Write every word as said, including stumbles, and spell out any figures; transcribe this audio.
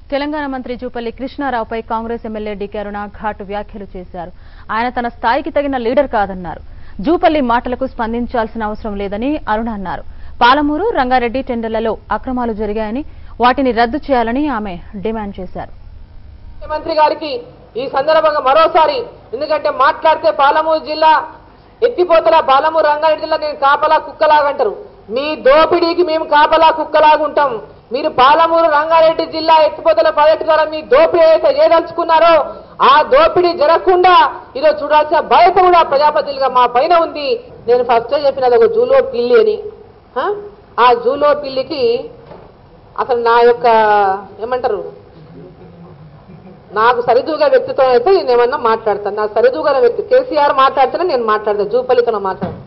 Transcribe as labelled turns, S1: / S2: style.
S1: తెలంగాణ మంత్రి జూపల్లి కృష్ణారావుపై Congress MLA D Aruna ఘాటు వ్యాఖ్యలు చేశారు. ఆయన తన స్థాయికి తగిన లీడర్ కాదన్నారు. జూపల్లి మాటలకు స్పందించాల్సిన అవసరం లేదని అరుణ అన్నారు. పాలమూరు, రంగారెడ్డి టెండర్లలో అక్రమాలు జరిగాయని వాటిని రద్దు చేయాలని ఆమె డిమాండ్ చేశారు.
S2: మంత్రి గారికి ఈ సందర్భంగా మరోసారి ఎందుకంటే మాట్లాడితే పాలమూరు జిల్లా ఎత్తిపోతల పాలమూరు రంగారెడ్డి జిల్లా నేను కాపలా కుక్కలాగంటారు. మీ దోపిడీకి మేము కాపలా కుక్కలాగుంటాం. మీరు పాలమూరు రంగారెడ్డి జిల్లా ఎత్తిపోతల ప్రాజెక్టు ద్వారా మీ దోపిడీ అయితే చేయదలుచుకున్నారో ఆ దోపిడీ జరగకుండా ఈరోజు చూడాల్సిన భయత కూడా ప్రజాప్రతినిధులుగా మా పైన ఉంది. నేను ఫస్ట్ చెప్పినది ఒక జూలో పిల్లి అని. ఆ జూలో పిల్లికి అసలు నా యొక్క ఏమంటారు నాకు సరిదూగా వ్యక్తిత్వం అయితే నేను ఏమన్నా మాట్లాడతాను. నాకు సరిదూగా వ్యక్తి కేసీఆర్ మాట్లాడితేనే నేను మాట్లాడతాను. జూపల్లితో మాట్లాడతాను.